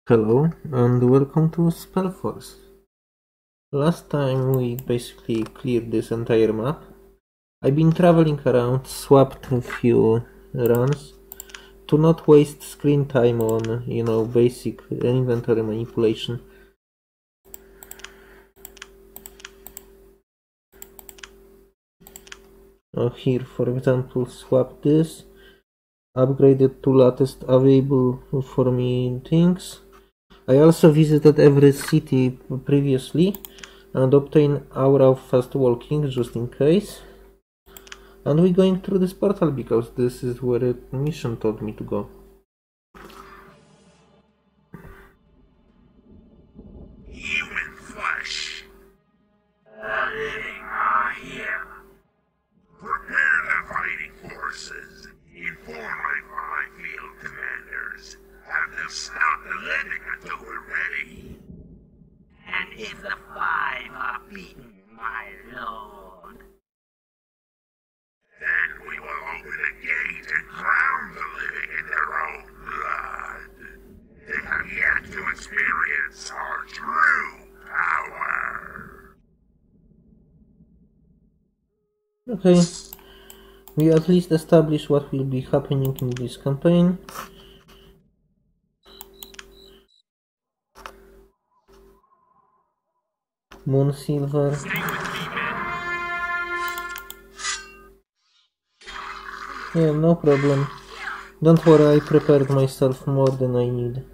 Hello and welcome to Spellforce. Last time we basically cleared this entire map. I've been traveling around, swapped a few runs to not waste screen time on, basic inventory manipulation. Here, for example, swap this, upgraded to latest available for me things. I also visited every city previously and obtained aura of fast walking just in case. And we're going through this portal because this is where the mission told me to go. Human flesh. The living are here. Prepare the fighting forces. Inform my 5 field commanders. Have them stop the living until we're ready. And if the 5 are beaten, my lord, then we will open the gate and drown the living in their own blood. They have yet to experience our true power. Okay, we at least established what will be happening in this campaign. Moon Silver. Yeah, no problem. Don't worry, I prepared myself more than I need.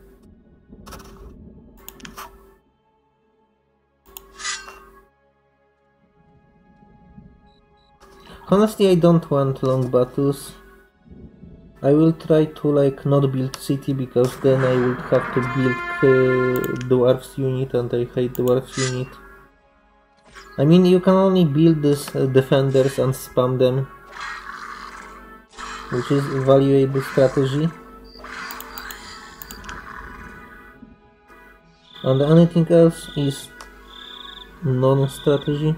Honestly, I don't want long battles. I will try to not build city because then I would have to build Dwarves unit and I hate Dwarves unit. I mean, you can only build these defenders and spam them, which is a valuable strategy. And anything else is non-strategy.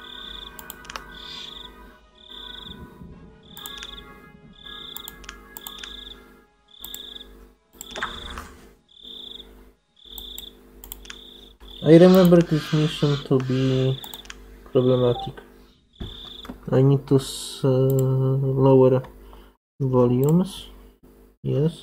I remember this mission to be problematic. I need to lower volumes. Yes.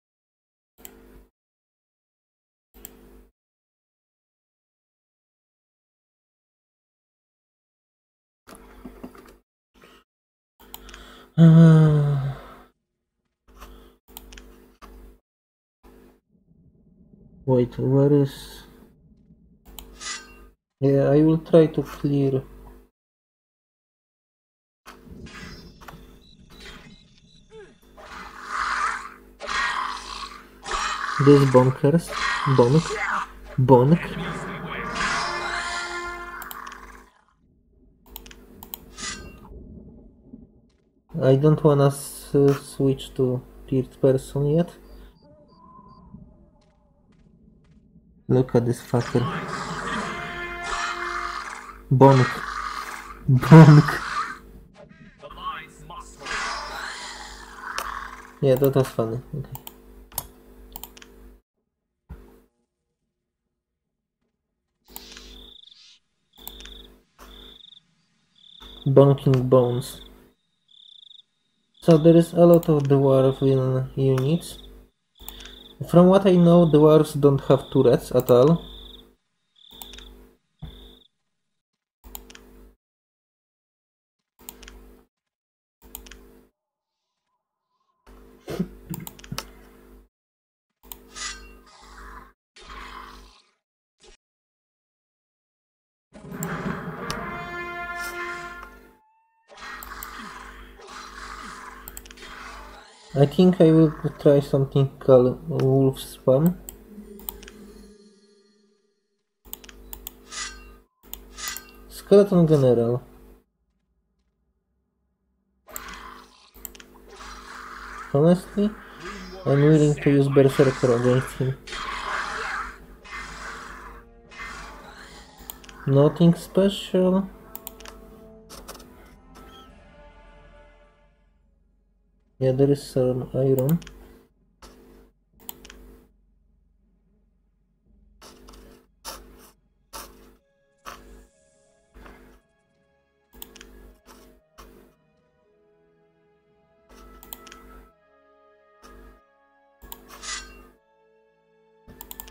Wait, where is... Yeah, I will try to clear... These bunkers. Bonk. I don't wanna switch to third person yet. Look at this fucker. Bonk. Yeah, that was funny. Okay. Bonking bones. So there is a lot of dwarven units. From what I know, dwarves don't have turrets at all. I think I will try something called wolf spam. Skeleton General. Honestly, I'm willing to use Berserker against him. Nothing special. Yeah, there is some iron.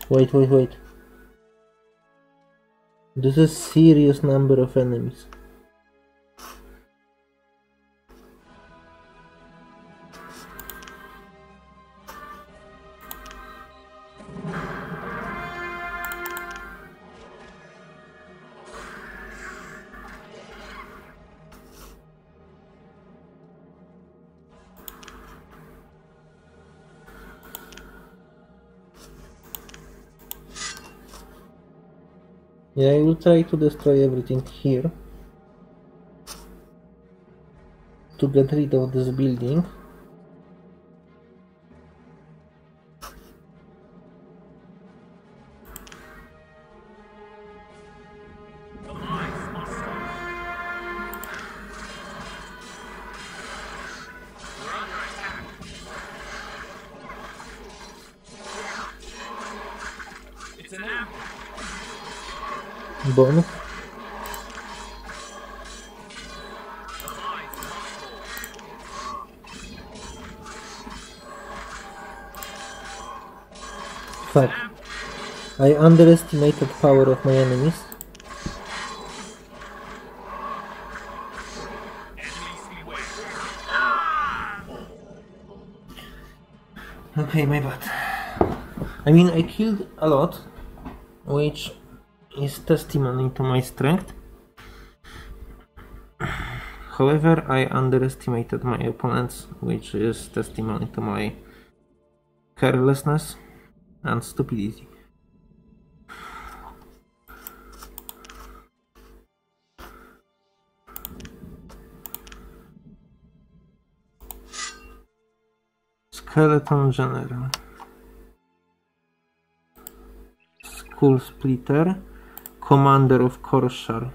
Wait. This is serious number of enemies. Yeah, I will try to destroy everything here to get rid of this building. BONK. Fuck. I underestimated power of my enemies. Okay, my bad. I mean, I killed a lot, which is testimony to my strength. However, I underestimated my opponents, which is testimony to my carelessness and stupidity. Skeleton General. Skull Splitter. Commander of Korshar.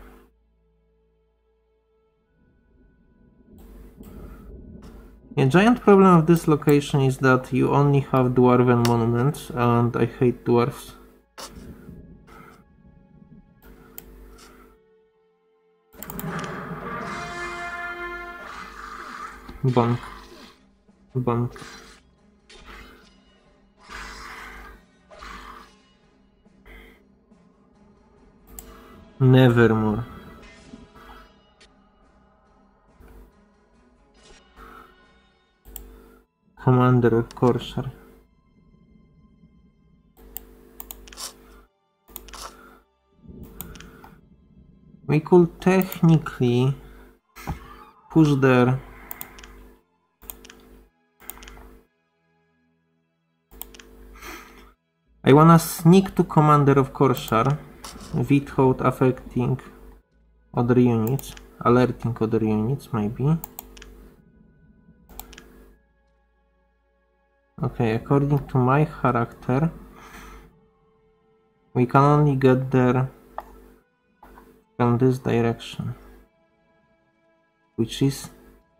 A giant problem of this location is that you only have dwarven monuments, and I hate dwarves. BONK. BONK. Nevermore. Commander of Korshar. We could technically push there. I wanna sneak to Commander of Korshar without affecting other units, alerting other units maybe. Okay, according to my character, we can only get there from this direction, which is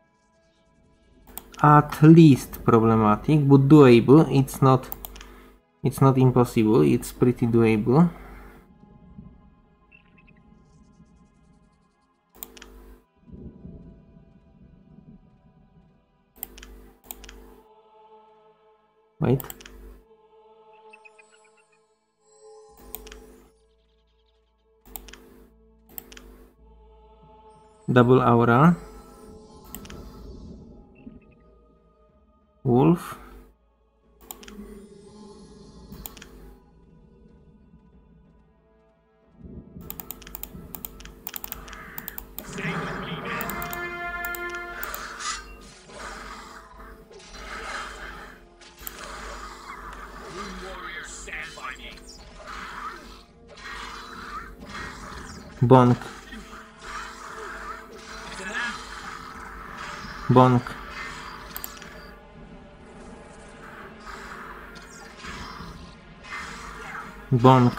at least problematic, but doable. It's not impossible, it's pretty doable. Wait. Double aura. Wolf. BONK. BONK. BONK.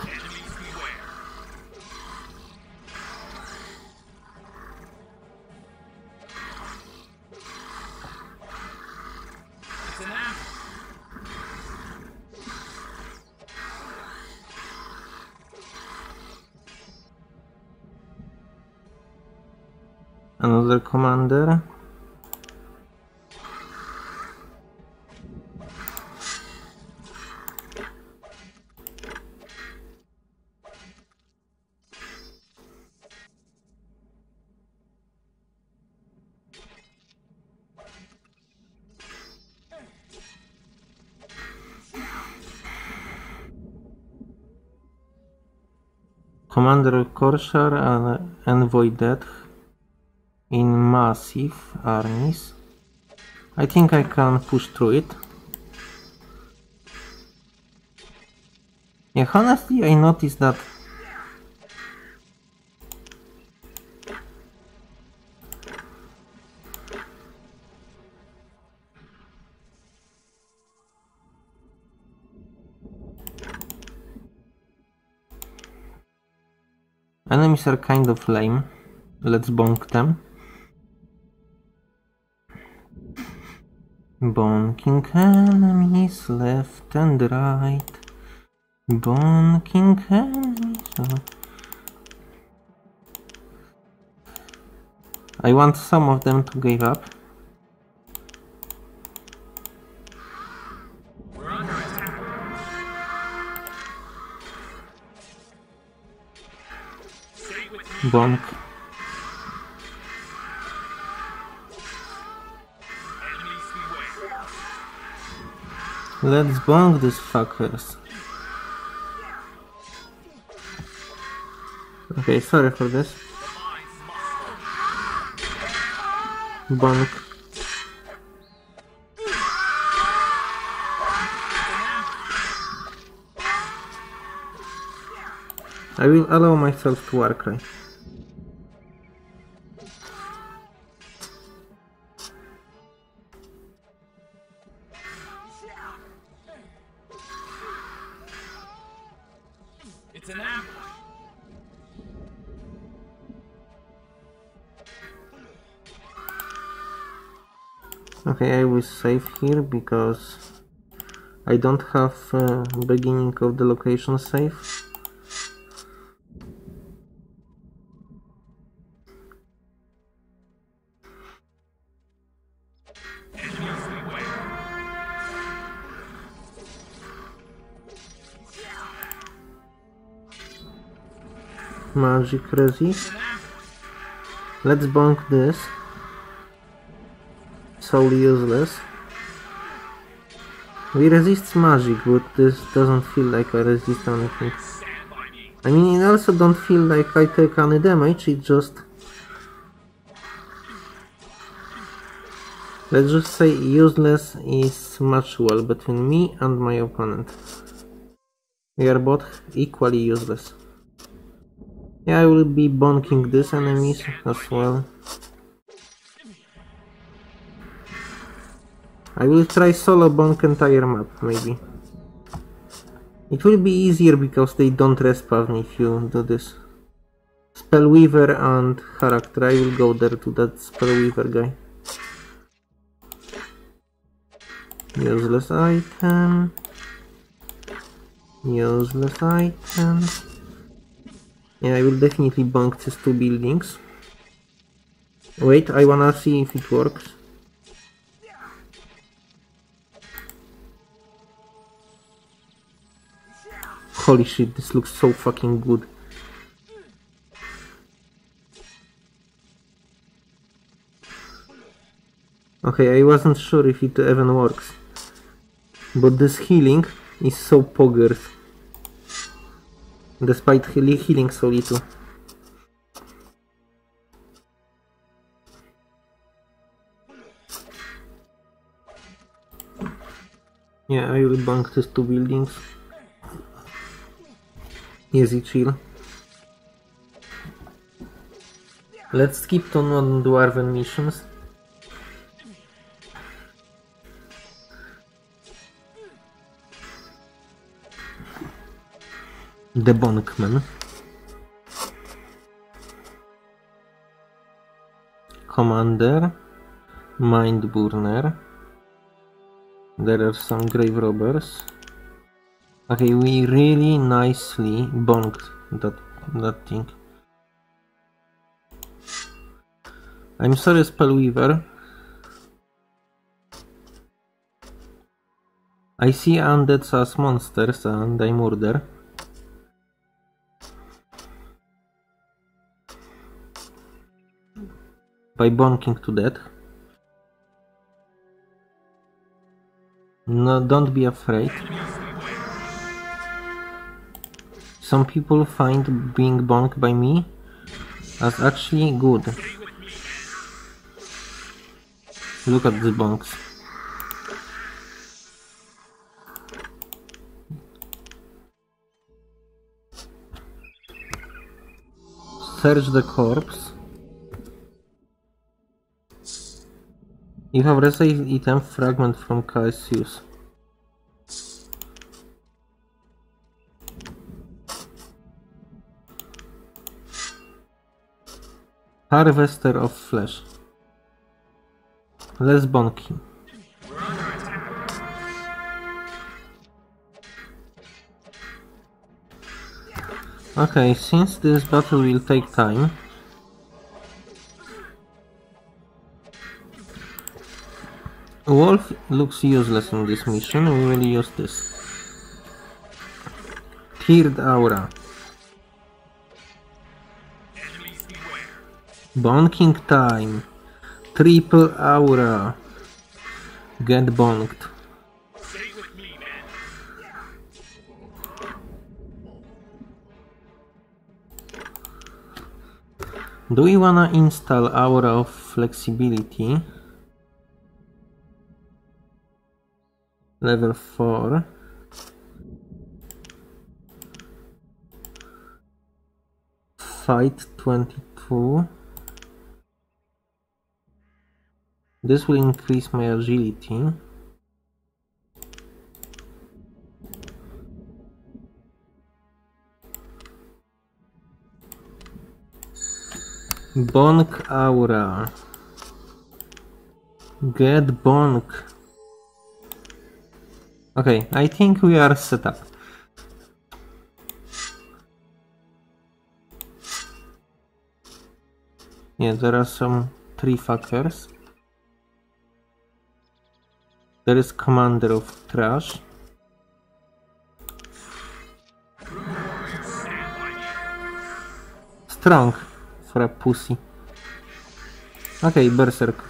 Another commander. Commander Korshar and Envoy Death in massive armies. I think I can push through it. Yeah, honestly, I noticed that enemies are kind of lame. Let's bonk them. Bonking enemies left and right. Bonking enemies. I want some of them to give up. Bonk. Let's bonk these fuckers. Okay, sorry for this. Bonk. I will allow myself to Warcry. It's an ambush. Okay, I will save here because I don't have beginning of the location save. Magic resist. Let's bonk this. So useless. We resist magic, but this doesn't feel like I resist anything. I mean, it also don't feel like I take any damage, it just... Let's just say useless is mutual between me and my opponent. We are both equally useless. Yeah, I will be bonking these enemies as well. I will try solo bonk entire map, maybe. It will be easier because they don't respawn if you do this. Spellweaver and character, I will go there to that Spellweaver guy. Useless item. Useless item. Yeah, I will definitely bonk these two buildings. Wait, I wanna see if it works. Holy shit, this looks so fucking good. Okay, I wasn't sure if it even works. But this healing is so poggers. Despite healing so little. Yeah, I will bonk these two buildings. Easy chill. Let's skip to non-dwarven missions. The Bonkman. Commander. Mindburner. There are some grave robbers. Okay, we really nicely bonked that thing. I'm sorry, Spellweaver. I see undeads as monsters and I murder. By bonking to death. No, don't be afraid. some people find being bonked by me as actually good. Look at the bonks. Search the corpse. You have received item fragment from Cassius. Harvester of flesh. Let's bonk him. Okay, since this battle will take time, Wolf looks useless in this mission. We will use this. Tiered Aura. Bonking time. Triple Aura. Get bonked. Do we wanna install Aura of Flexibility? Level 4. Fight 22. This will increase my agility. Bonk Aura. Get bonk. Okay, I think we are set up. Yeah, there are some tree fuckers. There is Commander of Trash. Strong for a pussy. Okay, Berserker.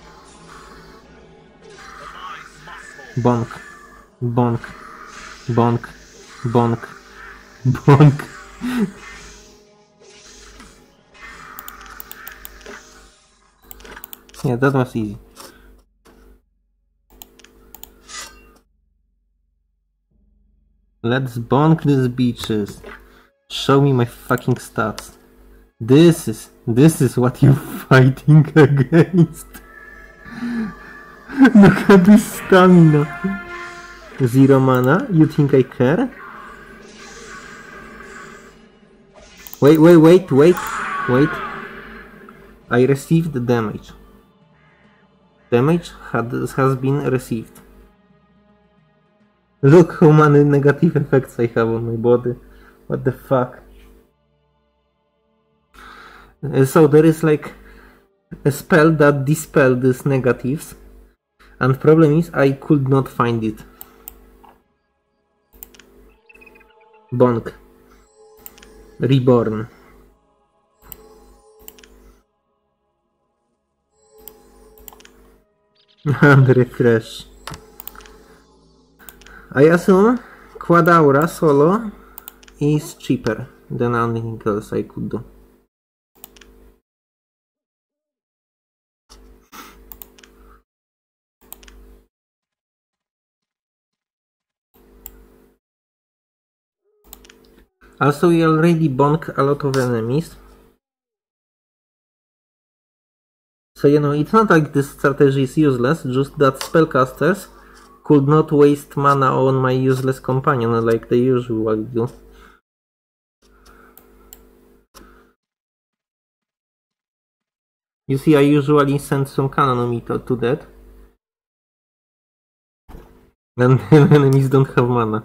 Bonk. Bonk. Bonk. Bonk. Bonk. Yeah, that was easy. Let's bonk these beaches. Show me my fucking stats. This is what you're fighting against. Look at this stamina. 0 mana? You think I care? Wait. I received the damage. Damage has been received. Look how many negative effects I have on my body. What the fuck? So there is like a spell that dispels these negatives, and problem is I could not find it. Bonk. Reborn. And refresh. I assume Quad Aura solo is cheaper than anything else I could do. Also, we already bonk a lot of enemies. So, you know, it's not like this strategy is useless, just that spellcasters could not waste mana on my useless companion like they usually do. You see, I usually send some cannon meter to that. And enemies don't have mana.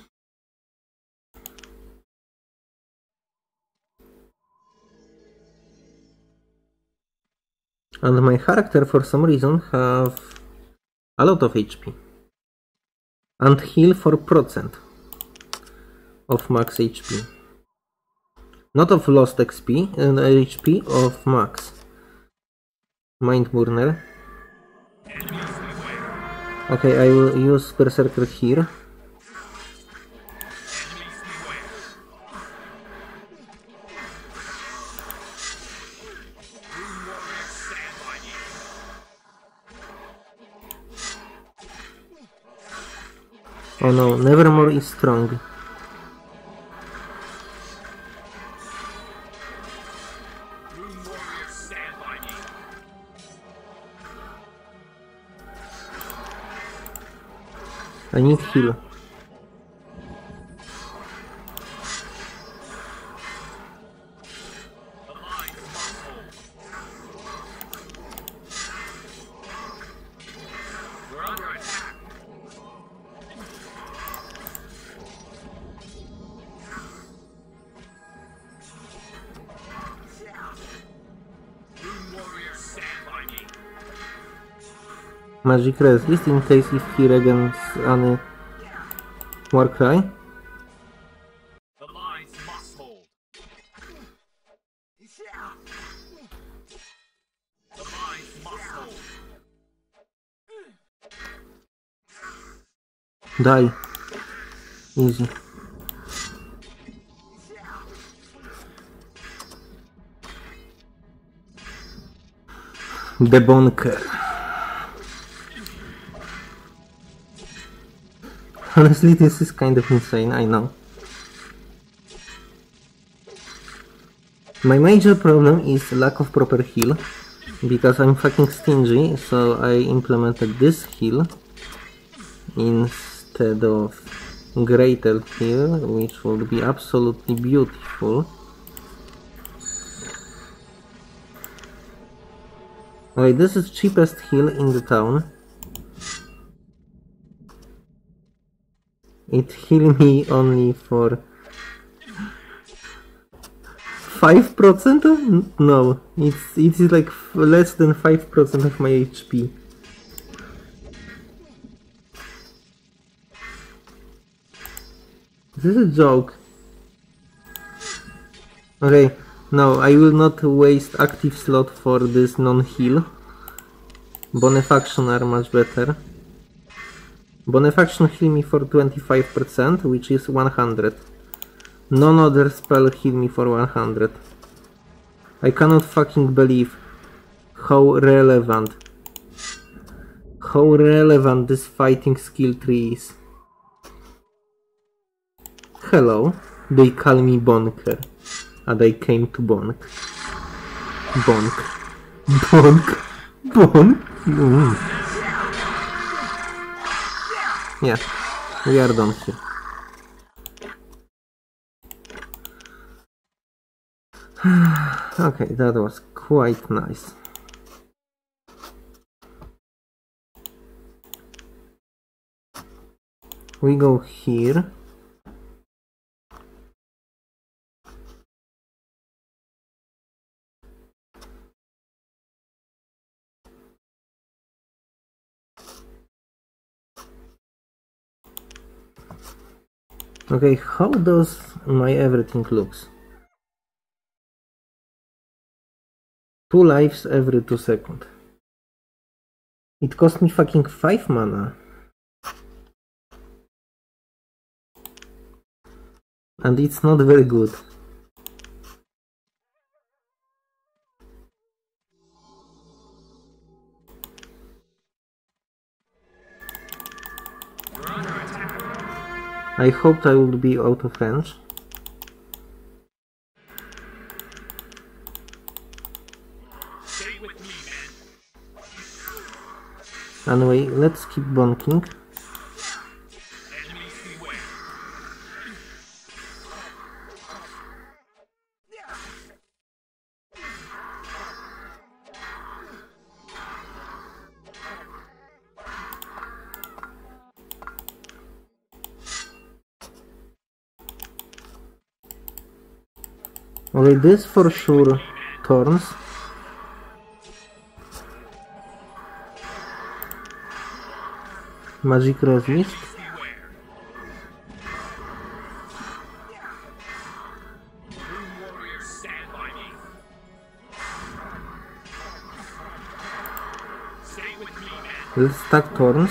And my character, for some reason, have a lot of HP. And heal for % of max HP. Not of lost XP, and HP of max. Mindburner. Okay, I will use Berserker here. Oh no, Nevermore is strong. I need heal. Magic resist in case if he regains any Warcry. The lines must hold. The lines must hold. Die. Easy. The BONK. Honestly, this is kind of insane, I know. My major problem is lack of proper heal, because I'm fucking stingy, so I implemented this heal instead of greater heal, which would be absolutely beautiful. Okay, this is cheapest heal in the town. It healed me only for 5%? No, it is like less than 5% of my HP. This is a joke. Okay, no, I will not waste active slot for this non-heal. Benefaction are much better. Benefaction heal me for 25%, which is 100. None other spell heal me for 100. I cannot fucking believe how relevant this fighting skill tree is. Hello, they call me Bonker, and I came to bonk. Bonk. Bonk. Bonk. Yeah, we are done here. Okay, that was quite nice. We go here. Okay, how does my everything looks? 2 lives every 2 seconds. It cost me fucking 5 mana. And it's not very good. I hoped I would be out of range. Stay with me, man. Anyway, let's keep bonking. Enemies beware. Okay, this for sure turns. Magic resist. Let's stack turns.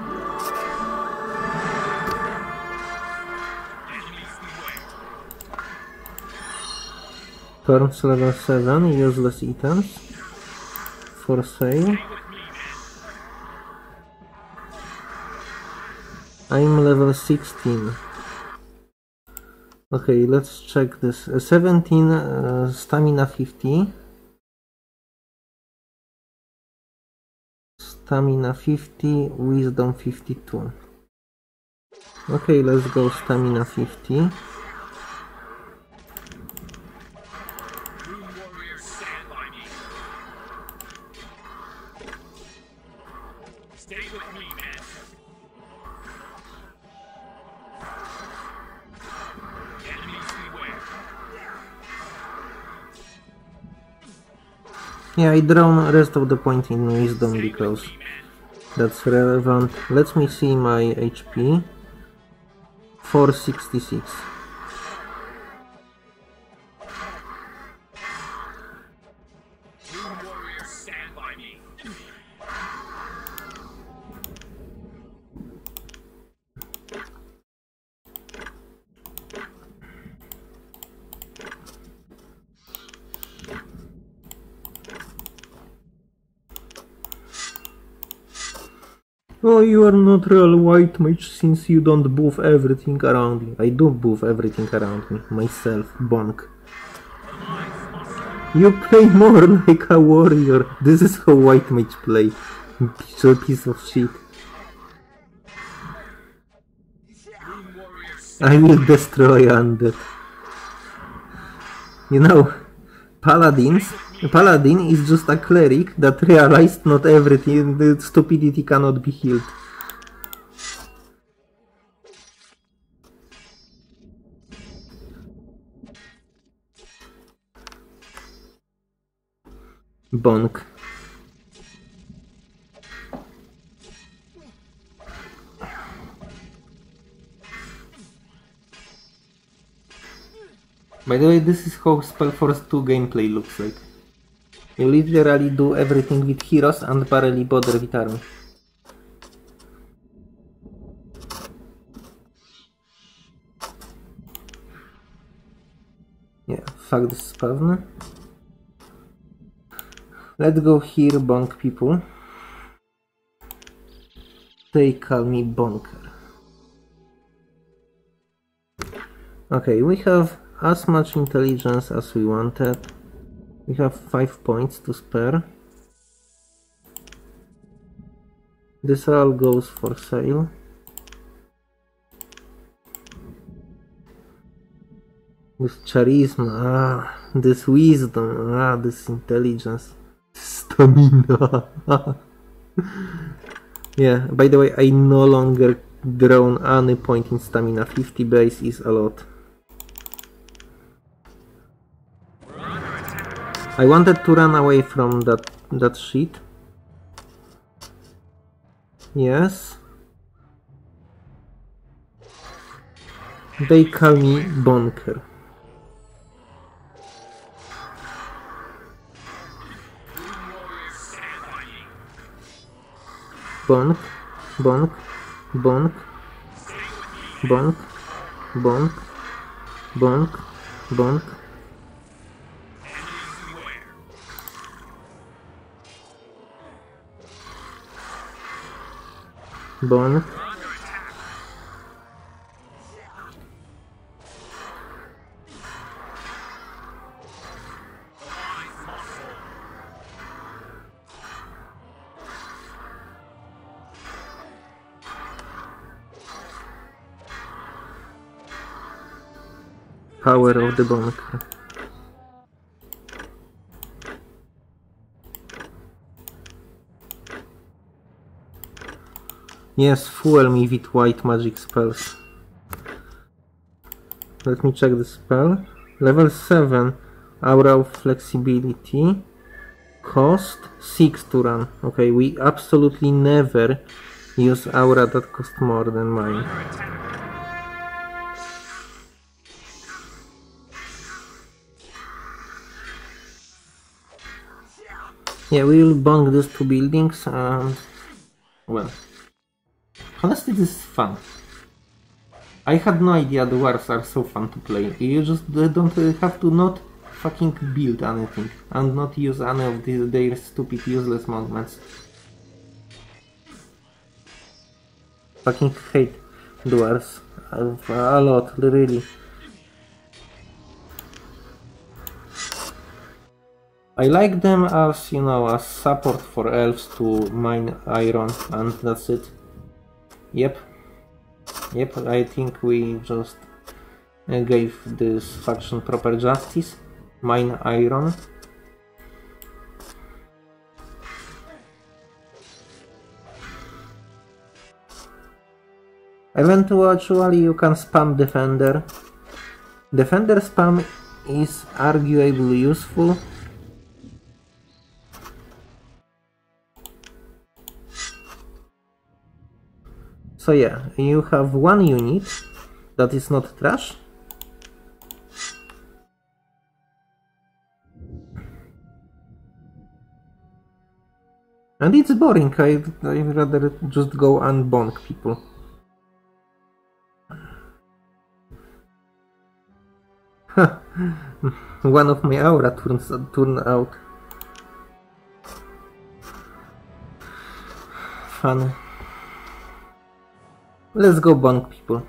Turns level 7, useless items for sale. I'm level 16. Okay, let's check this. 17, stamina 50. Stamina 50, wisdom 52. Okay, let's go stamina 50. Yeah, I drawn rest of the point in wisdom because that's relevant. Let me see my HP. 466. Oh, you are not real white mage since you don't buff everything around you. I do buff everything around me, myself, BONK. You play more like a warrior. This is how white mage play. Piece of shit. I will destroy undead. You know, Paladin is just a cleric that realized not everything, the stupidity cannot be healed. BONK. By the way, this is how Spellforce 2 gameplay looks like. You literally do everything with heroes and barely bother with army. Yeah, fuck this spawner. Let's go here, BONK people. They call me Bonker. Okay, we have as much intelligence as we wanted. We have 5 points to spare. This all goes for sale. This charisma, this wisdom, this intelligence, stamina. Yeah, by the way, I no longer drawn any point in stamina. 50 base is a lot. I wanted to run away from that shit. Yes. They call me Bonker. BONK, BONK, BONK, BONK, BONK, BONK, BONK. BONK. Power of the BONK. Yes, fuel me with white magic spells. Let me check the spell. Level 7, Aura of Flexibility. Cost 6 to run. Okay, we absolutely never use aura that cost more than mine. Yeah, we will bonk these 2 buildings and... well... honestly, this is fun. I had no idea the Dwarves are so fun to play. You just don't have to not fucking build anything and not use any of their stupid useless movements. Fucking hate. Dwarves. A lot, really. I like them as, you know, as support for elves to mine iron, and that's it. Yep. Yep, I think we just gave this faction proper justice. Mine iron. Eventually you can spam defender. Defender spam is arguably useful. So yeah, you have one unit that is not trash. And it's boring, I'd rather just go and bonk people. One of my aura turn out. Fun. Let's go bonk people.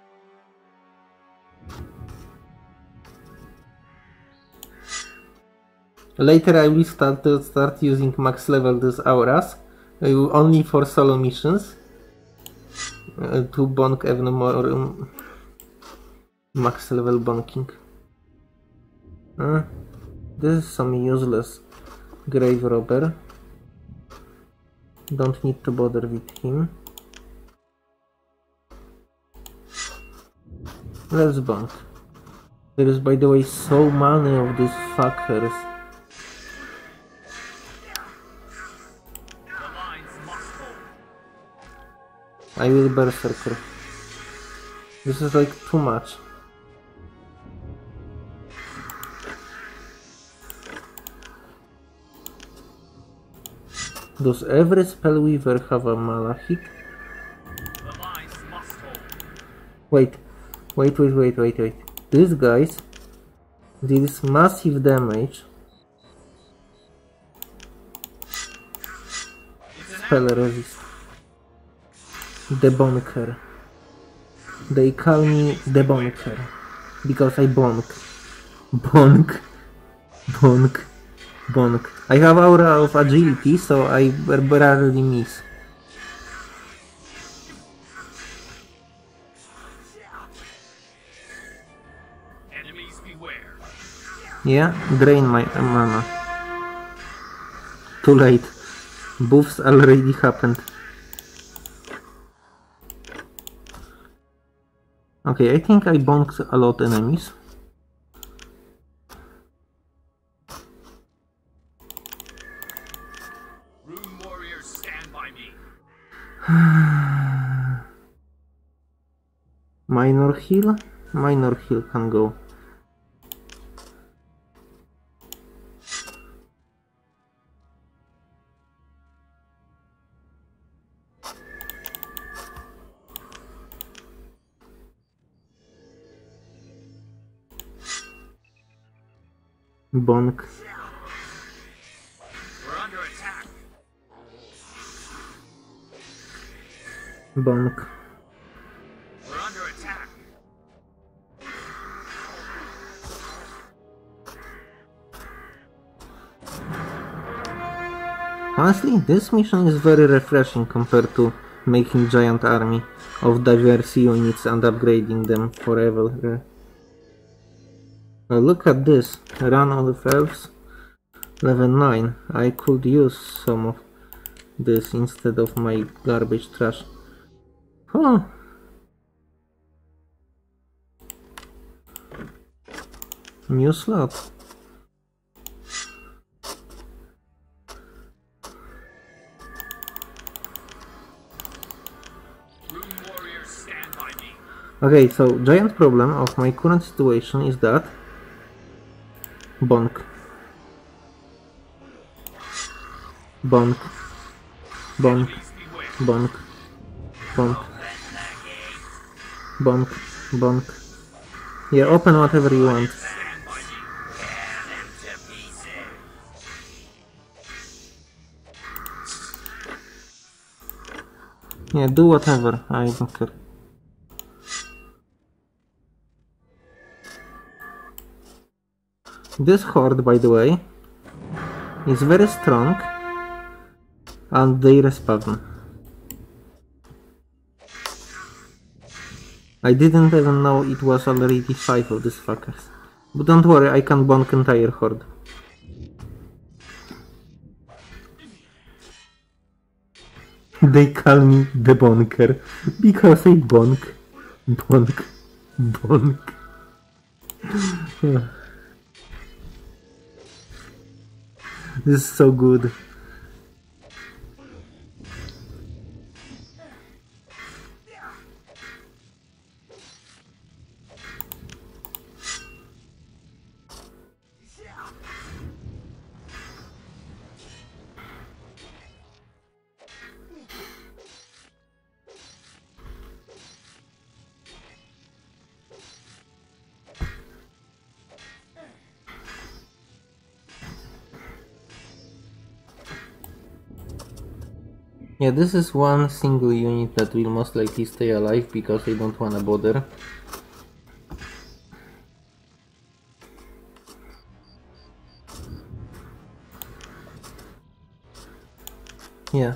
Later I will start using max level these auras, only for solo missions, to bonk even more max level bonking. This is some useless grave robber. Don't need to bother with him. Let's bonk. There is, by the way, so many of these fuckers. I will berserker. This is like too much. Does every spellweaver have a malachite? Wait. These guys deals massive damage. Spell resist. The Bonker. They call me the Bonker because I bonk. Bonk. Bonk. Bonk. I have aura of agility, so I barely miss. Enemies beware. Yeah, drain my mana. Too late. Buffs already happened. Okay, I think I bonked a lot enemies. Rune warriors, stand by me. Minor heal? Minor heal can go. Bonk. We're under attack. Bonk. We're under attack. Honestly, this mission is very refreshing compared to making giant army of diverse units and upgrading them forever. Now look at this, run on the elves, level 9. I could use some of this instead of my garbage trash. Huh. New slot. Okay, so giant problem of my current situation is that bonk. Bonk. Bonk. Bonk. Bonk. Bonk. Bonk. Yeah, open whatever you want. Yeah, do whatever, I don't care. This horde, by the way, is very strong, and they respawn. I didn't even know it was already 5 of these fuckers. But don't worry, I can bonk entire horde. They call me the bonker, because I bonk, bonk, bonk. This is so good. Yeah, this is one single unit that will most likely stay alive because I don't wanna bother. Yeah.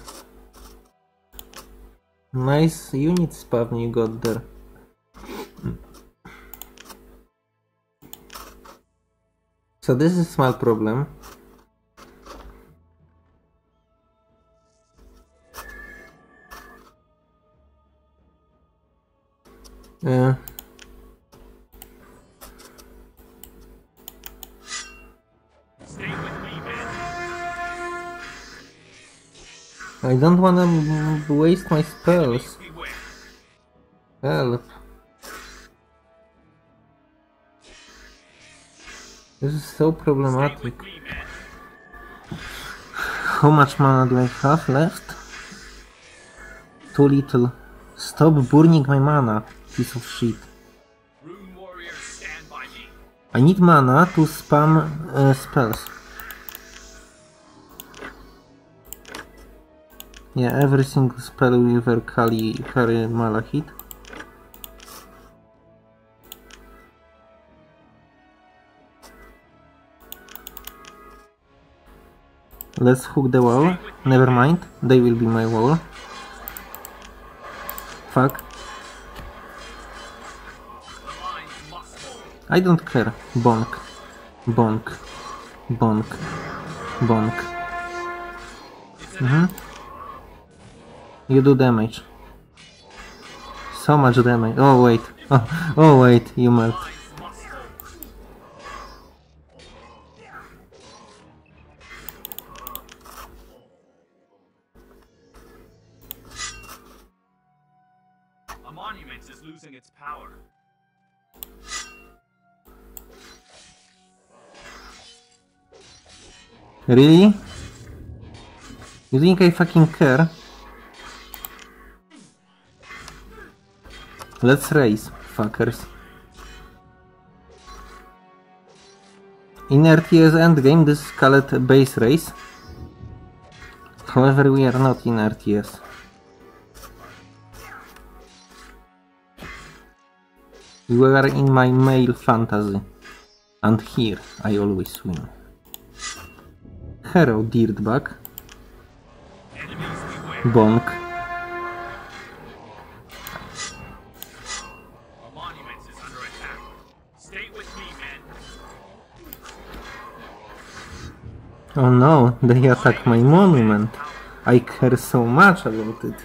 Nice unit spawn you got there. So this is a small problem. I don't wanna waste my spells. Help. This is so problematic. How much mana do I have left? Too little. Stop burning my mana, piece of shit. I need mana to spam spells. Yeah, every single spell will carry Malachite. Let's hook the wall. Never mind, they will be my wall. Fuck. I don't care. Bonk. Bonk. Bonk. Bonk. You do damage. So much damage. Oh wait. Oh wait, you melt. A monument is losing its power. Really? You think I fucking care? Let's race, fuckers. In RTS endgame, this is called base race. However, we are not in RTS. We are in my male fantasy. And here, I always win. Hero dirtbag. Bonk. Oh no, they attack my monument. I care so much about it.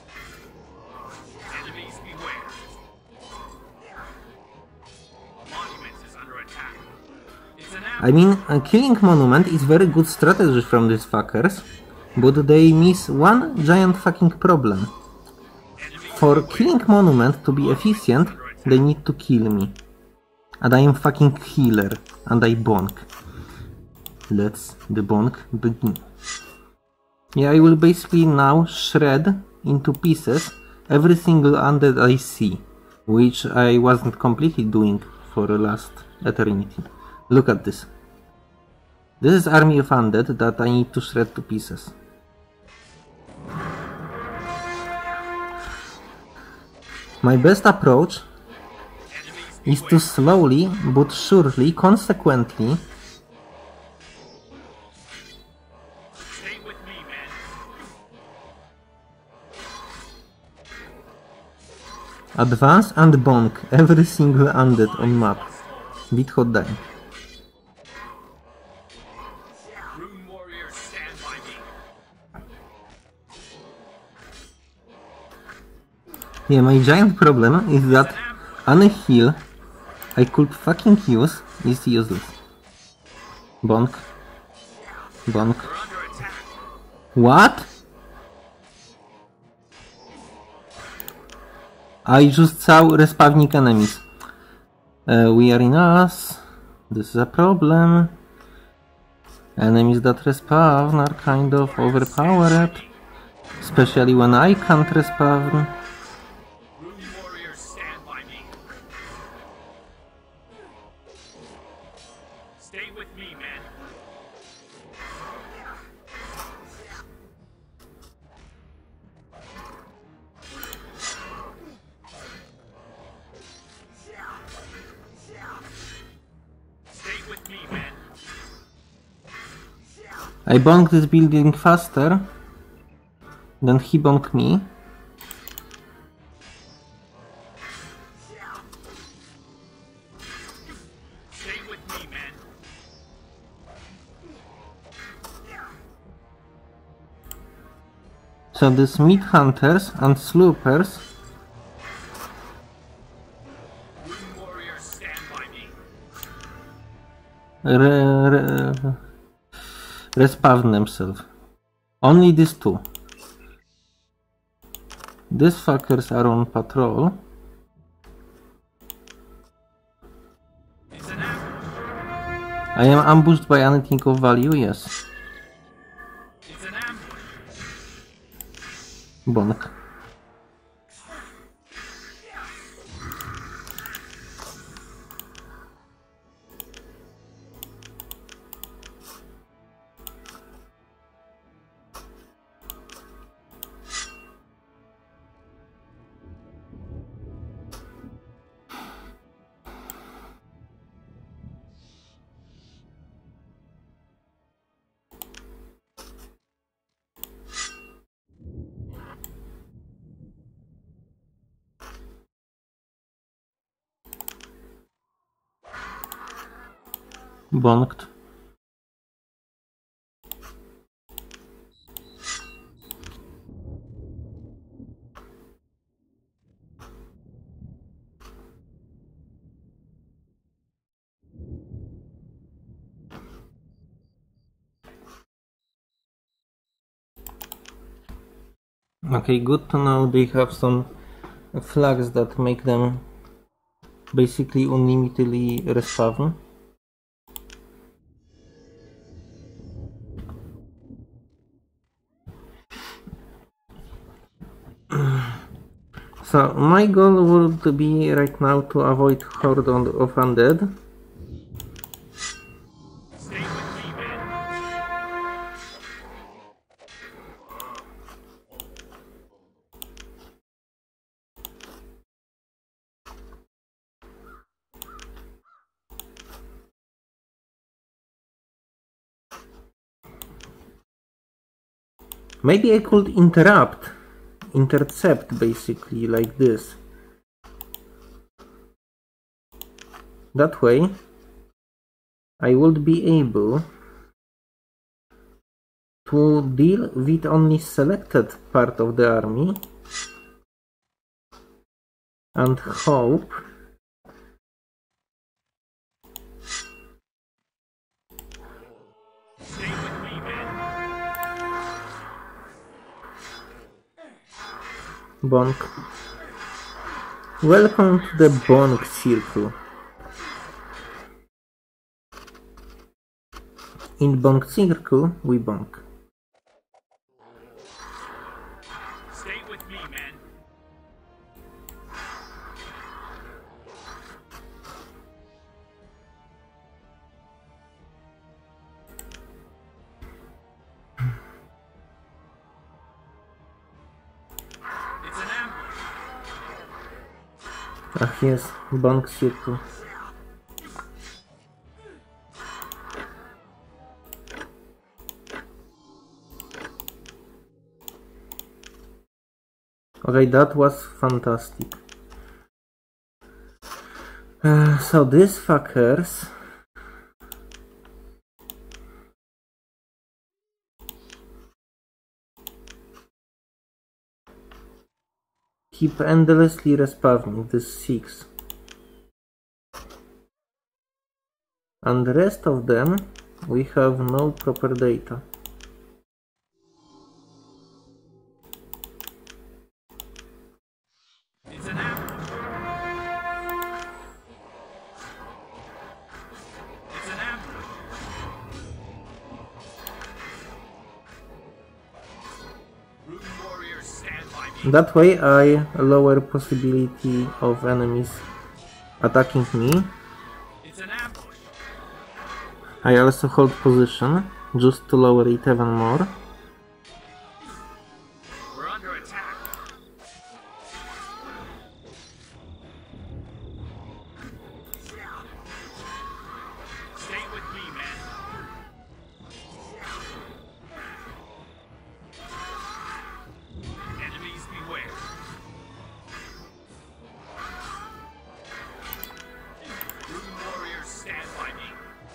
I mean, killing monument is very good strategy from these fuckers, but they miss one giant fucking problem. For killing monument to be efficient, they need to kill me. And I am fucking healer, and I bonk. Let's the bonk begin. Yeah, I will basically now shred into pieces every single undead I see, which I wasn't completely doing for the last eternity. Look at this. This is army of undead that I need to shred to pieces. My best approach is to slowly but surely, consequently Advance and bonk every single undead on map. Beat hot dying. Rune warriors, stand by me. Yeah, my giant problem is that any heal I could fucking use is useless. Bonk. Bonk. We're under attack. What? I just saw respawning enemies. We are in us. This is a problem. Enemies that respawn are kind of overpowered. Especially when I can't respawn. Rune warriors, stand by me. Stay with me, men. Stay with me, men. I bonked this building faster than he bonked me. Stay with me, men. So these meat hunters and sloopers Rune warriors, stand by me. respawn themselves. Only these two. These fuckers are on patrol. It's an ambush. I am ambushed by anything of value, yes. It's an ambush. Bonk. Bonked. Okay, good to know they have some flags that make them basically unlimitedly respawn. So my goal would be right now to avoid horde of undead. Stay with me, men. Maybe I could intercept basically like this. That way I would be able to deal with only selected part of the army and hope Stay with me, men. bonk. Welcome to the bonk circle. In bonk circle, we bonk. Stay with me, men. It's an ambush. Ach jest, bonk circle. Okay, that was fantastic. So these fuckers keep endlessly respawning this 6. And the rest of them, we have no proper data. It's an ambush. It's an ambush. Rune warriors stand by me. That way I lower possibility of enemies attacking me. It's an ambush. I also hold position, just to lower it even more. We're under attack. Stay with me, man. Enemies beware. Rune warriors stand by me.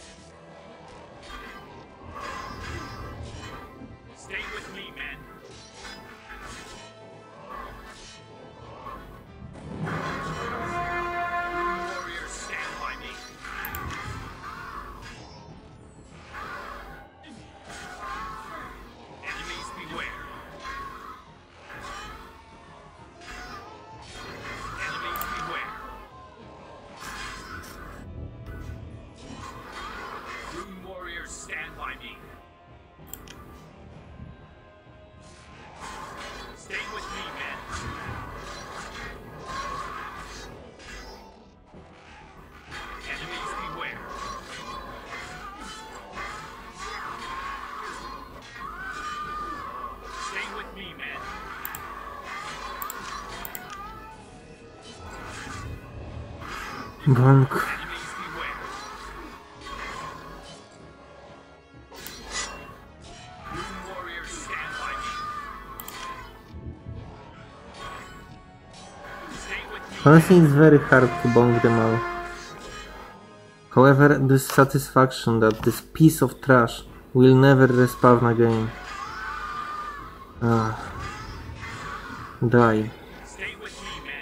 Stay with me, men. Rune warriors stand by me. Enemies beware. Enemies beware. Rune warriors stand by me. Stay with me, men. Enemies beware. Stay with me, men. Bonk. Enemies beware. Rune warriors stand by me. Stay with me. Honestly, it's very hard to bonk them all. However, this satisfaction that this piece of trash will never respawn again. Die. Stay with me, men.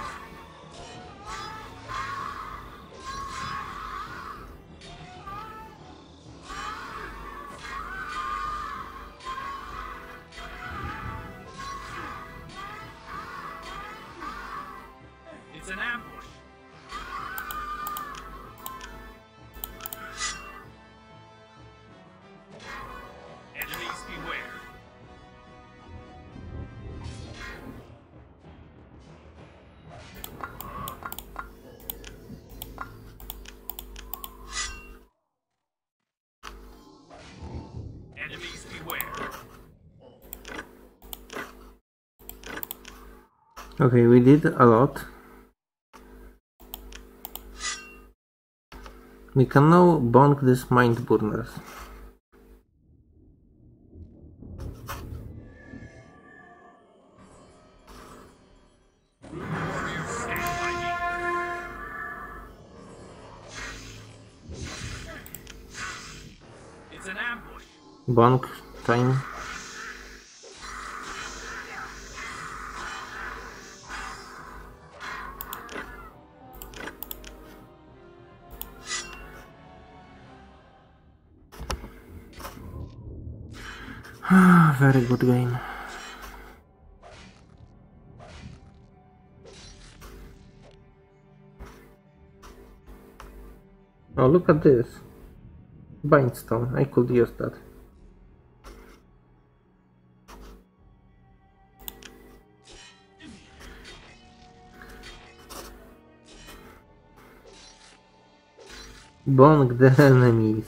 It's an ambush. Enemies beware. Enemies beware. Okay, we did a lot. We can now bonk these mind burners. Rune warriors stand by me. It's an ambush. Bonk time. Very good game. Oh, look at this. Bindstone. I could use that. Bonk the enemies.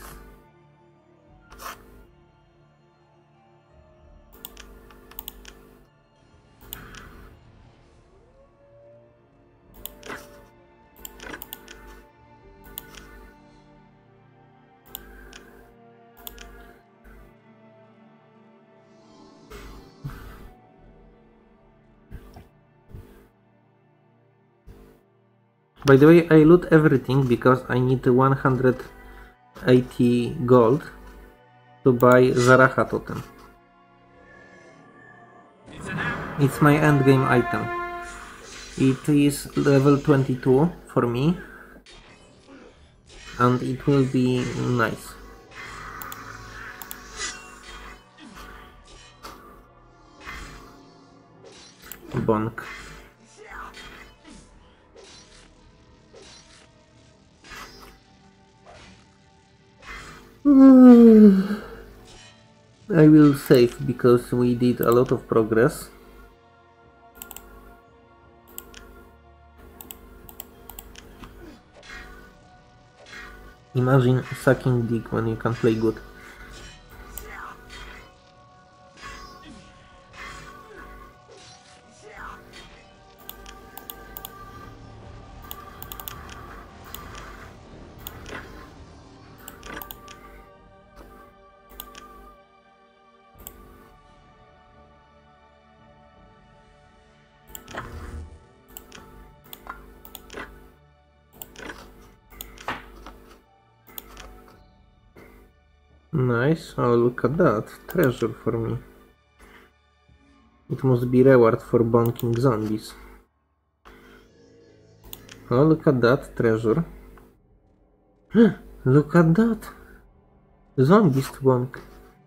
By the way, I loot everything because I need 180 gold to buy Zaraha totem. It's my endgame item. It is level 22 for me, and it will be nice. Bonk. I will save because we did a lot of progress. Imagine sucking dick when you can play good. Nice, oh look at that, treasure for me. It must be reward for bonking zombies. Oh look at that, treasure. Look at that! Zombies to bonk.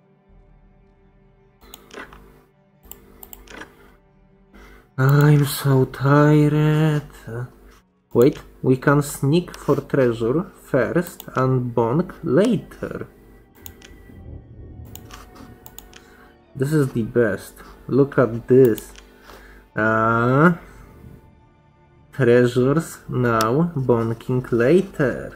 I'm so tired. Wait, we can sneak for treasure first and bonk later. This is the best. Look at this. Treasures now, bonking later.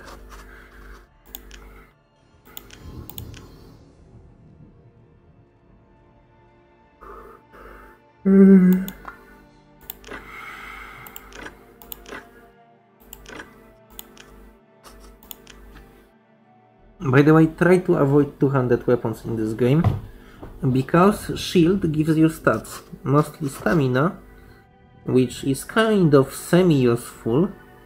By the way, try to avoid two-handed weapons in this game, because shield gives you stats, mostly stamina, which is kind of semi-useful,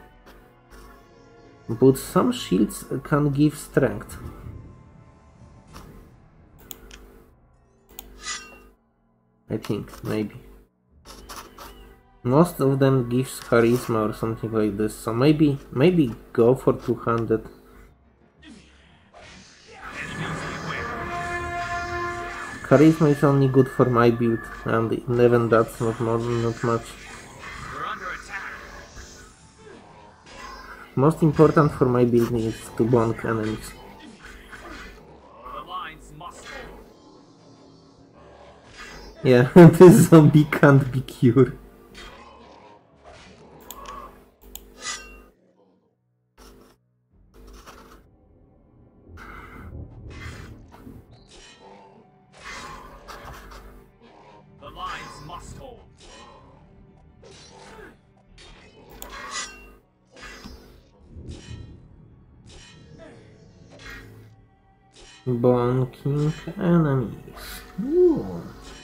but some shields can give strength. I think, maybe. Most of them gives charisma or something like this, so maybe go for two-handed. Charisma is only good for my build, and even that's not much. Most important for my build is to bonk enemies. Yeah, this zombie can't be cured. Bonking enemies. Ooh.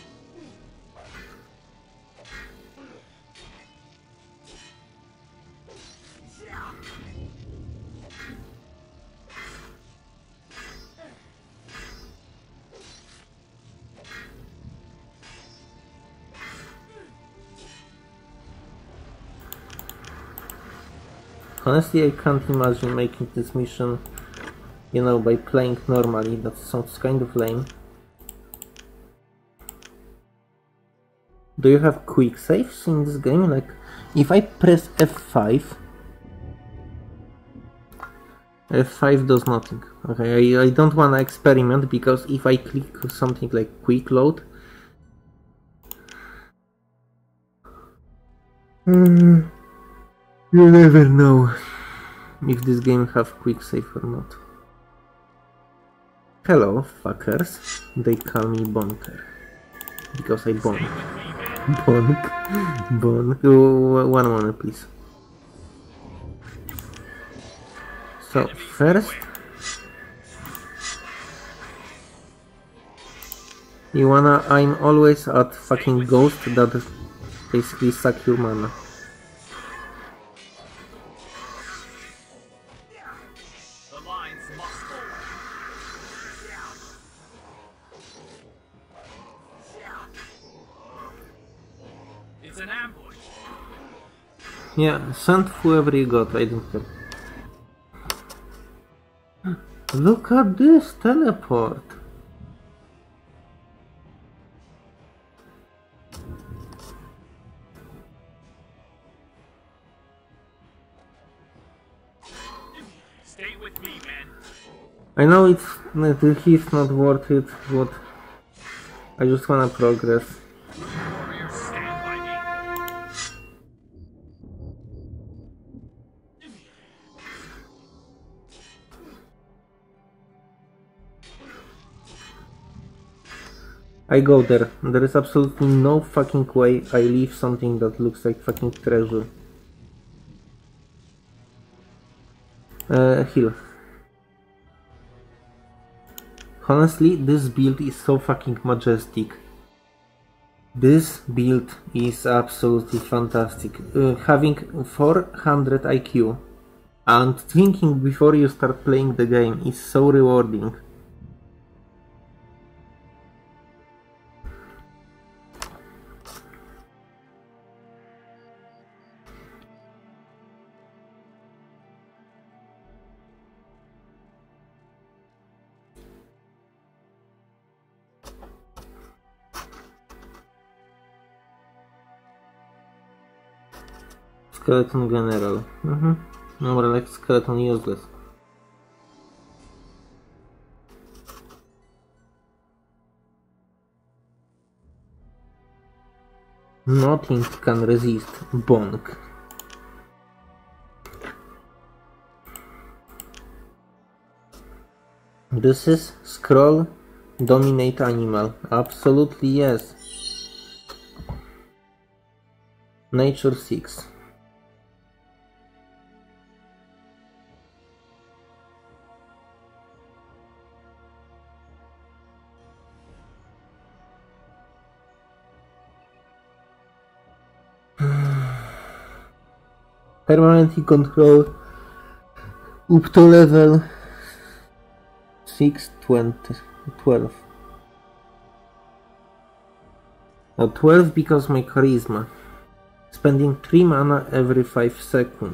Honestly, I can't imagine making this mission, you know, by playing normally. That sounds kind of lame. Do you have quick saves in this game? Like, if I press F5, F5 does nothing. Okay, I don't want to experiment, because if I click something like quick load, you never know if this game have quick save or not. Hello, fuckers. They call me Bonker, because I bonk. Bonk. Bonk. Oh, one moment, please. So, first, I'm always at fucking ghost that basically suck your mana. an ambush. Yeah, send whoever you got, I don't care. Look at this teleport! Stay with me, man. I know he's not worth it, but I just wanna progress. Warriors, stand by me. I go there. There is absolutely no fucking way I leave something that looks like fucking treasure. Heal. Honestly, this build is so fucking majestic. This build is absolutely fantastic. Having 400 IQ and thinking before you start playing the game is so rewarding. Skeleton General. More like skeleton useless. Nothing can resist BONK. This is scroll dominate animal. Absolutely yes. Nature 6. Permanently control up to level 12. 12 because my charisma. Spending 3 mana every 5 seconds.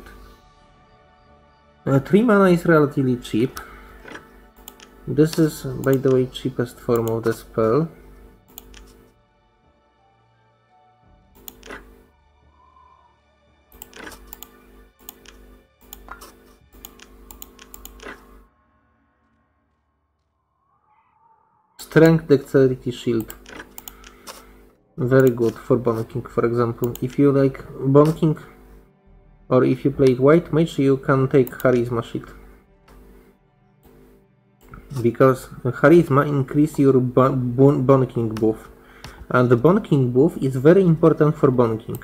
3 mana is relatively cheap. This is, by the way, cheapest form of the spell. Strength, Dexterity, Shield. Very good for bonking, for example. If you like bonking, or if you played White Mage, you can take Charisma Shield. Because Charisma increases your bonking buff. And the bonking buff is very important for bonking.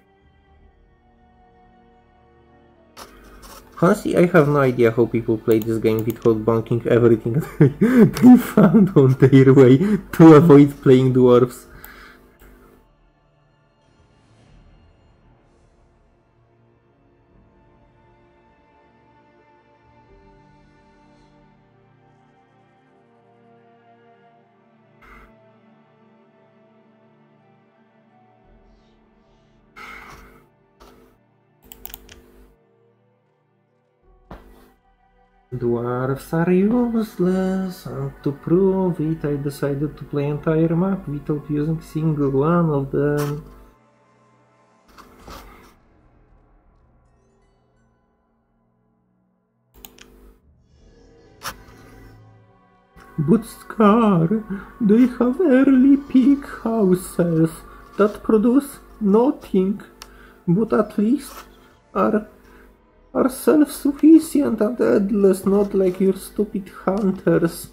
Honestly, I have no idea how people play this game without bonking everything they found on their way to avoid playing Dwarves. Dwarves are useless, and to prove it, I decided to play entire map without using single one of them. But Scar, they have early peak houses that produce nothing, but at least are self-sufficient and endless, not like your stupid hunters.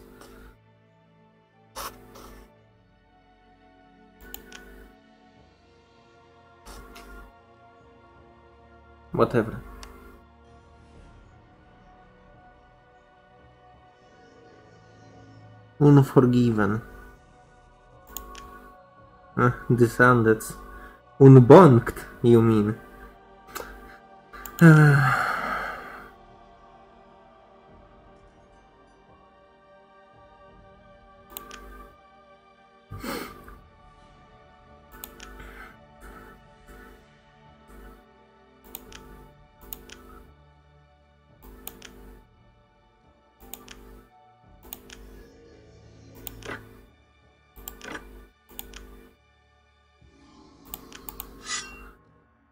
Whatever. Unforgiven. Disandeds. Unbonked, you mean?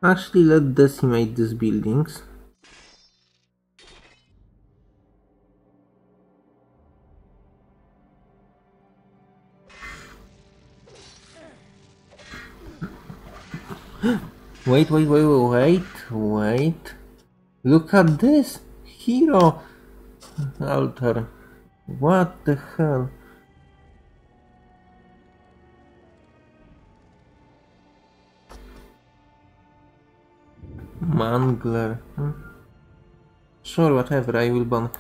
Actually, let's decimate these buildings. Wait. Look at this! Hero altar. What the hell? Mangler. Sure, whatever, I will bonk.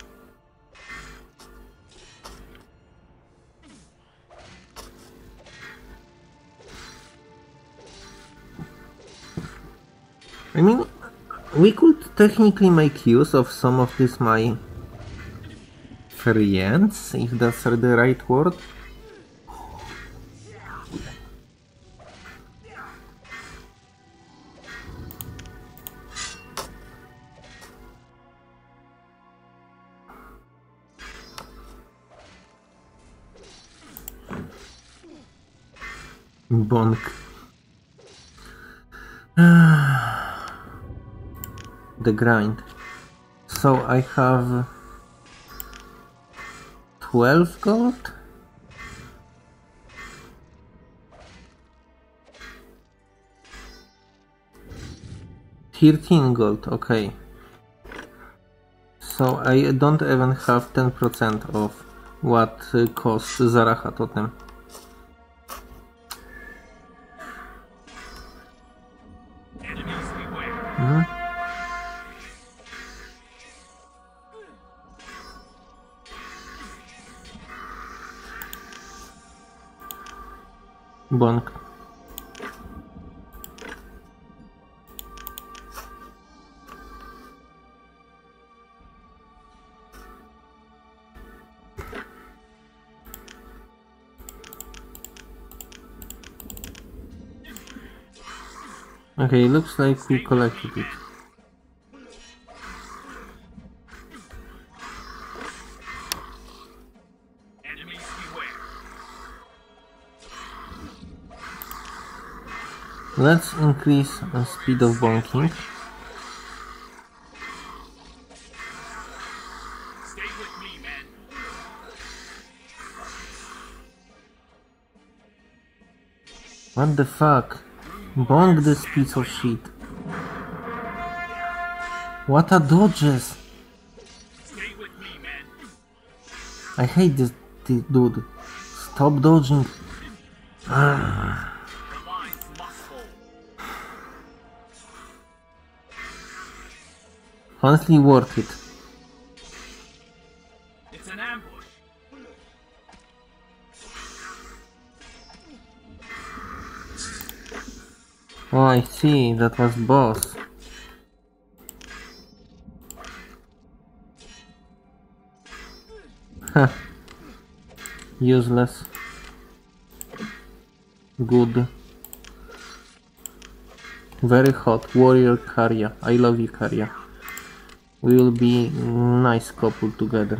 I mean, we could technically make use of some of this my friends, if that's the right word. Bonk. The grind. So I have 12 gold? $13 gold, okay. So I don't even have 10% of what costs Zaraha Totem. Bonk. Okay, looks like we collected it. Let's increase the speed of bonking. Stay with me, man. What the fuck? Bonk this piece of shit. What are dodges? Stay with me, man. I hate this dude. Stop dodging. Honestly worth it. It's an ambush. Oh, I see. That was boss. Huh. Useless. Good. Very hot. Warrior Karya. I love you, Karya. We will be nice couple together.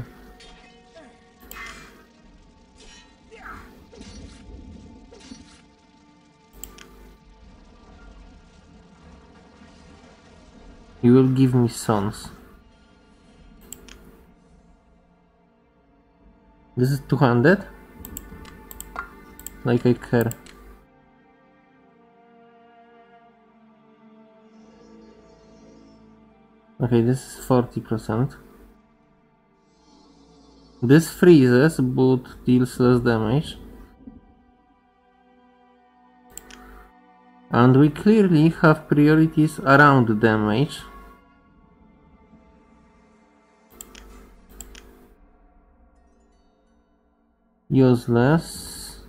You will give me sons. This is 200? Like I care. Okay, this is 40%. This freezes, but deals less damage. And we clearly have priorities around damage. Useless.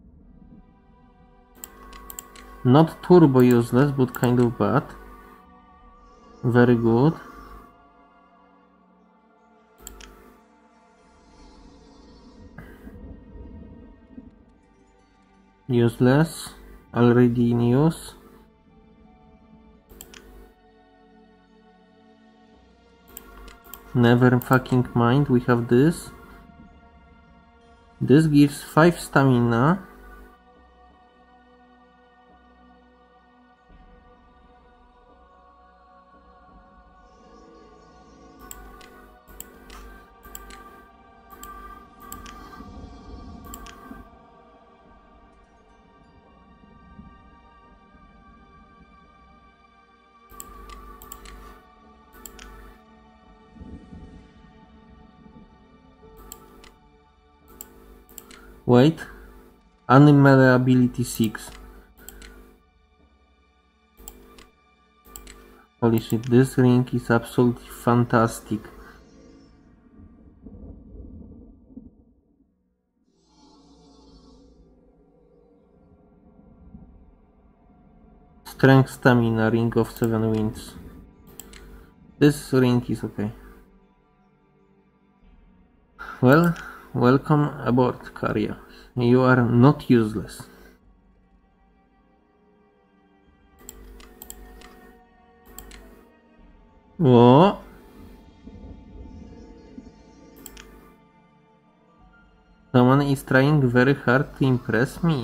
Not turbo useless, but kind of bad. Very good. Useless. Already in use. Never fucking mind, we have this. This gives 5 stamina. Wait. Animal ability 6. Holy shit, this ring is absolutely fantastic. Strength Stamina, Ring of 7 Winds. This ring is okay. Well, welcome aboard, Karya. You are not useless. Whoa. Someone is trying very hard to impress me.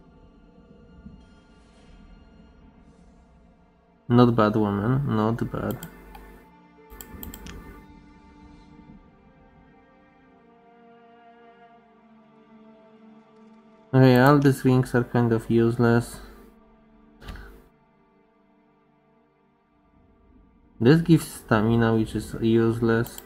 Not bad, woman, not bad. Okay, all these rings are kind of useless. This gives stamina, which is useless.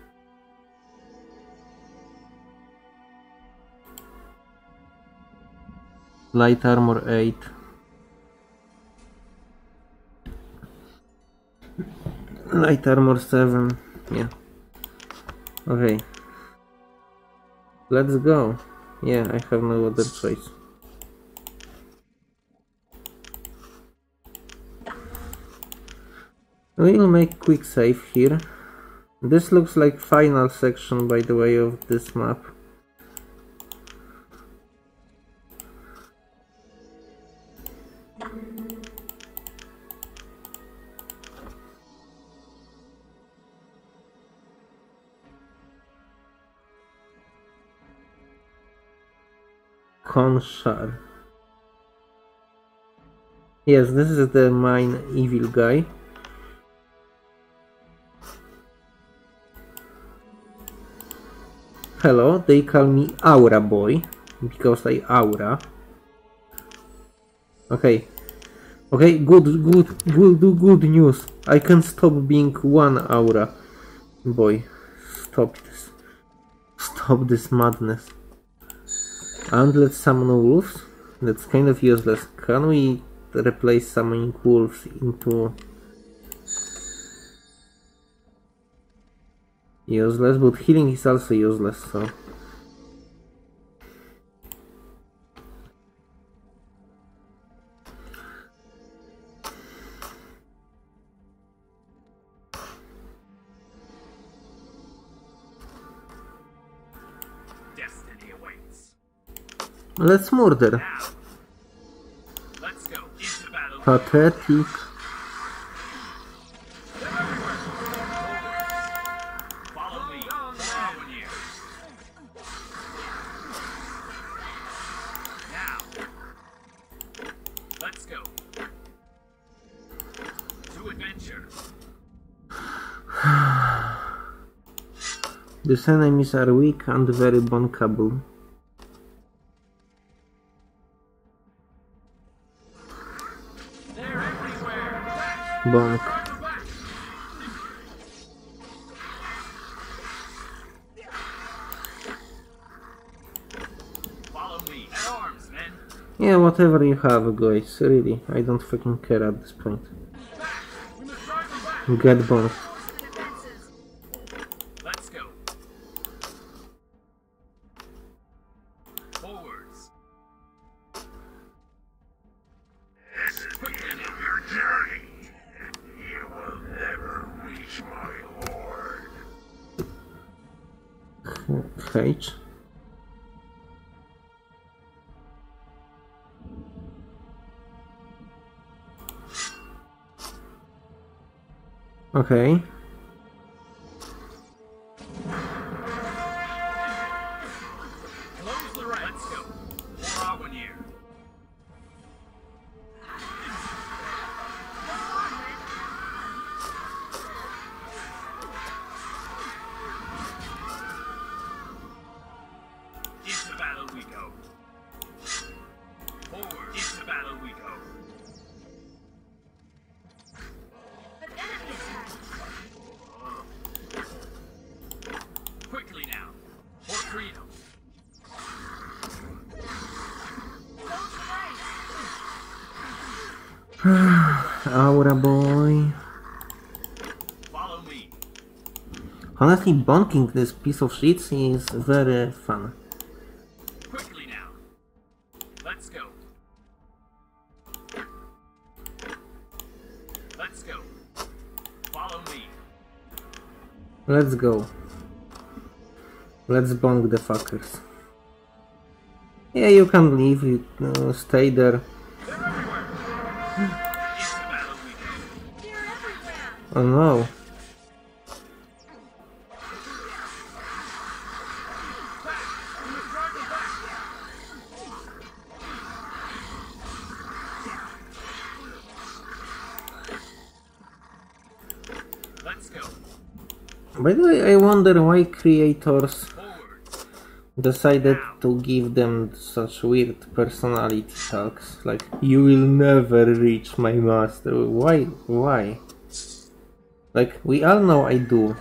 Light armor 8. Light armor 7. Yeah. Okay. Let's go. Yeah, I have no other choice. We'll make quick save here. This looks like final section, by the way, of this map. Konshar. Yes, this is the main evil guy. Hello, they call me Aura Boy, because I aura. Okay. Okay, good news. I can stop being one Aura Boy. Stop this. Stop this madness. And let's summon wolves. That's kind of useless. Can we replace summoning wolves into... Useless, but healing is also useless, so... Destiny awaits. Let's murder. Now, let's go into battle. Pathetic. Follow me. Follow you. Now, let's go to adventure. These enemies are weak and very bonkable. They're everywhere. Bonk. Follow me. At arms, men. Yeah, whatever you have, guys. Really, I don't fucking care at this point. Get bonked. Let's go. Forwards. This is the end of your journey. You will never reach my horde. H. Okay. Close the ranks. Let's go. For our year. Into battle we go. Forward. Into battle we go. An enemy attack. Aura boy. Follow me. Honestly, bonking this piece of shit is very fun. Quickly now. Let's go. Let's go. Follow me. Let's go. Let's bonk the fuckers. Yeah, you can leave, you stay there. Oh no. Let's go. By the way, I wonder why creators decided to give them such weird personality talks, like, you will never reach my master. Why? Why? Like, we all know I do.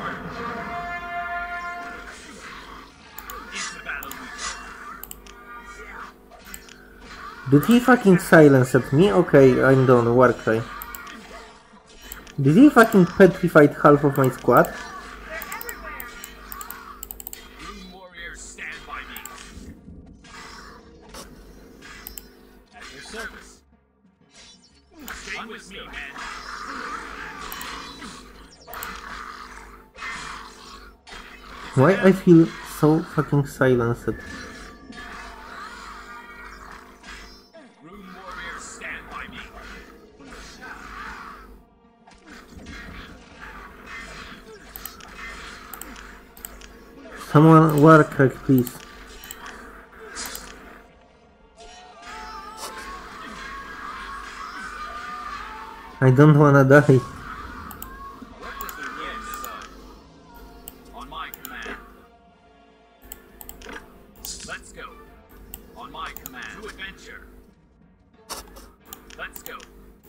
Did he fucking silence at me? Okay, I'm done, Warcry. Did he fucking petrified half of my squad? Why I feel so fucking silenced? Room warrior, stand by me. Someone Warcry, please. I don't wanna die. On my command. Let's go. On my command. To adventure. Let's go.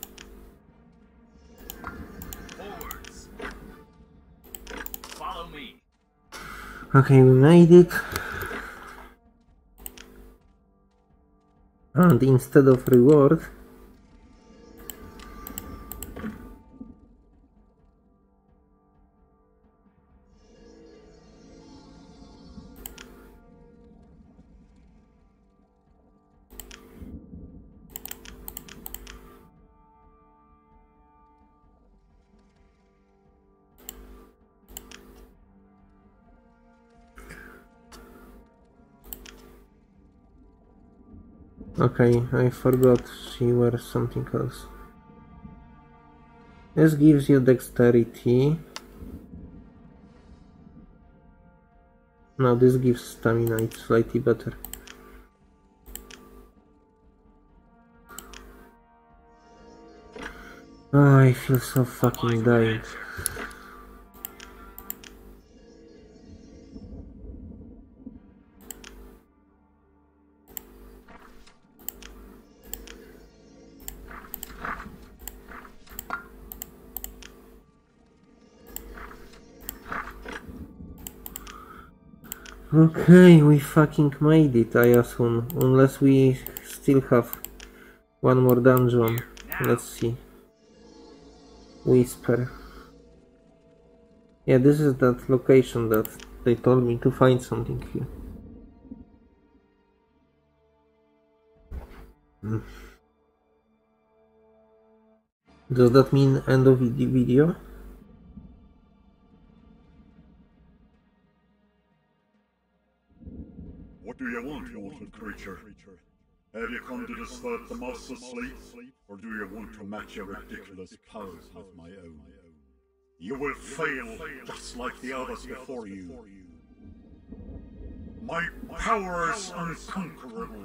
Forwards. Follow me. Okay, we made it. And instead of reward, okay, I forgot she wears something else. This gives you dexterity. No, this gives stamina, it's slightly better. Oh, I feel so fucking dying. Okay, we fucking made it, I assume. Unless we still have one more dungeon. Let's see. Whisper. Yeah, this is that location that they told me to find something here. Does that mean end of the video? What do you want, mortal creature? Have you come to disturb the master's sleep, or do you want to match your ridiculous powers with my own? You will fail just like the others before you. My power is unconquerable.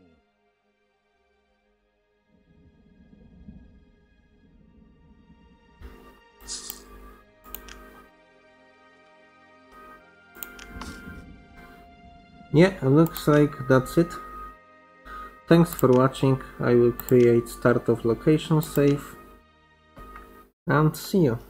Yeah, looks like that's it. Thanks for watching. I will create start of location save and see you.